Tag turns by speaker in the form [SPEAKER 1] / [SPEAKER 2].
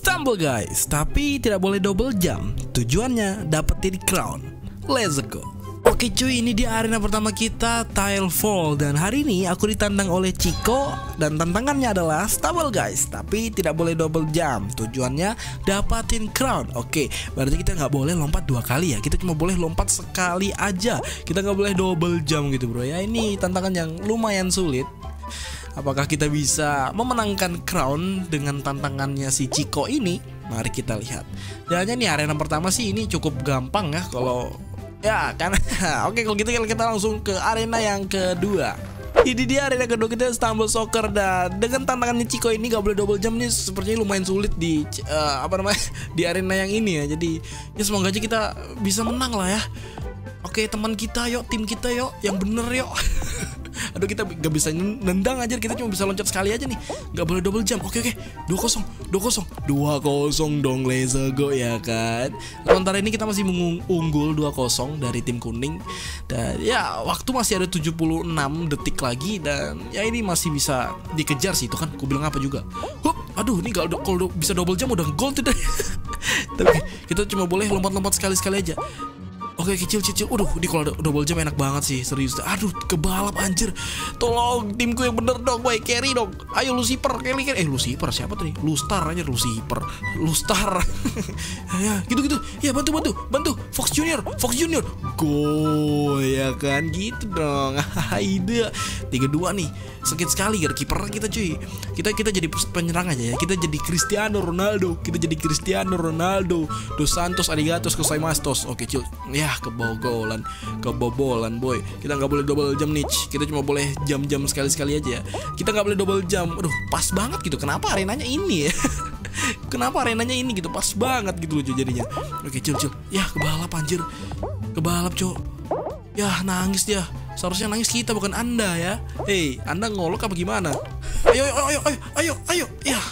[SPEAKER 1] Stumble guys, tapi tidak boleh double jump. Tujuannya dapetin crown. Let's go. Oke cuy, ini dia arena pertama kita, Tile Fall. Dan hari ini aku ditantang oleh Chico. Dan tantangannya adalah Stumble guys, tapi tidak boleh double jump. Tujuannya dapatin crown. Oke, berarti kita nggak boleh lompat 2 kali ya. Kita cuma boleh lompat sekali aja. Kita nggak boleh double jump gitu bro ya. Ini tantangan yang lumayan sulit. Apakah kita bisa memenangkan crown dengan tantangannya si Chico ini? Mari kita lihat. Dan ini arena pertama sih ini cukup gampang ya kalau ya kan. Oke, kalau gitu kita langsung ke arena yang kedua. Ini dia arena kedua kita, Stumble Soccer. Dan dengan tantangannya Chico ini gak boleh double jump nih, sepertinya lumayan sulit di di arena yang ini ya. Jadi ya semoga aja kita bisa menang lah ya. Oke teman kita yuk, tim kita yuk, yang bener yuk. Aduh, kita gak bisa nendang aja, kita cuma bisa loncat sekali aja nih. Gak boleh double jump. Oke, 2-0 dong, let's go ya kan. Sementara ini kita masih unggul 2-0 dari tim kuning. Dan ya waktu masih ada 76 detik lagi. Dan ya ini masih bisa dikejar sih, itu kan aku bilang apa juga. Aduh, ini kalau bisa double jump udah gol tuh. Tapi kita cuma boleh lompat-lompat sekali-sekali aja. Oke, kecil. Waduh, ini kalau double jump enak banget sih, serius. Aduh, kebalap anjir. Tolong timku yang bener dong, boy, carry dong. Ayo Lucifer, carry. Lucifer siapa tadi? Lustar aja, Lustar. Ya, gitu. Ya, bantu. Fox Junior. Go, ya kan gitu dong. Ide 3-2 nih. Sakit sekali gara kiper kita cuy. Kita jadi penyerang aja ya. Kita jadi Cristiano Ronaldo. Dos Santos arigatos gozaimastos. Oke, cil. Ya, kebobolan boy. Kita nggak boleh double jump nih. Kita cuma boleh jam sekali aja ya. Kita nggak boleh double jump. Aduh, pas banget gitu. Kenapa arenanya ini ya? Kenapa arenanya ini gitu? Pas banget gitu loh jadinya. Oke, cil. Ya, kebalap anjir. Kebalap, cok. Ya, nangis dia. Seharusnya nangis kita bukan Anda ya. Hei, Anda ngolok apa gimana? Ayo. Ya,